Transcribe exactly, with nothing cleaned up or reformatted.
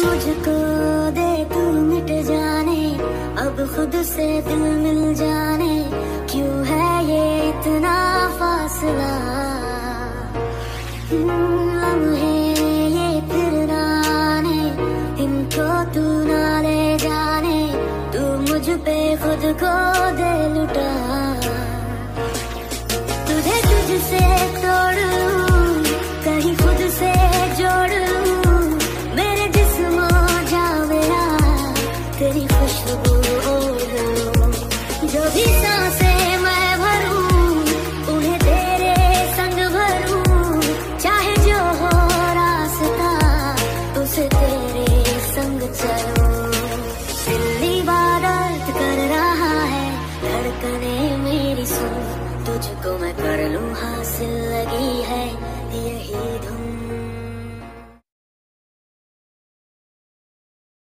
मुझको दे तू मिट जाने, अब खुद से दिल मिल जाने, क्यों है ये इतना फासला। लम्हे ये फिर ना आने, इनको तू ना ले जाने, तू मुझ पे खुद को दे लुटा। तुझे तुझसे तोड़ लूं, कहीं खुद से जोड़ लूं, मेरे जिस्म जा मेरा तेरी खुशबू ओढ़ लूं। जो भी सांसें मैं भरूं, उन्हें तेरे संग भरूं, चाहे जो हो रास्ता उसे तेरे संग चलूं। दिल इबादत कर रहा है, धड़कने मेरी सुन, तुझको मैं कर लूं हासिल लगी है